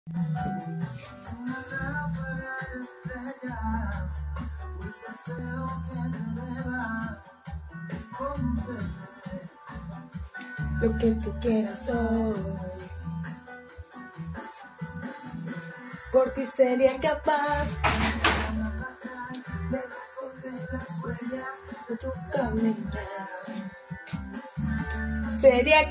Una lámpara de estrellas, un deseo que me eleva y concede lo que tú quieras hoy. Por ti sería capaz de recoger las huellas de tu caminar. Sería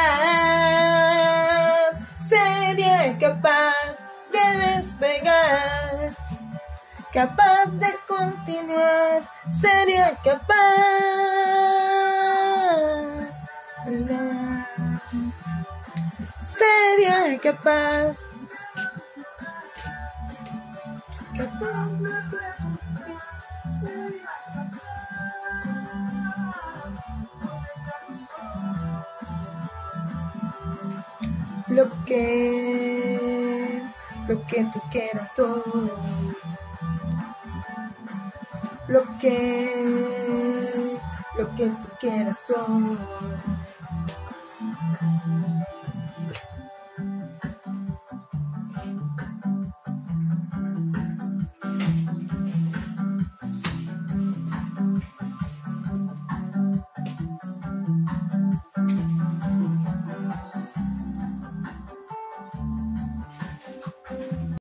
capaz de despegar, capaz de continuar, sería capaz. Sería capaz. Lo que tú quieras hoy, lo que tú quieras hoy.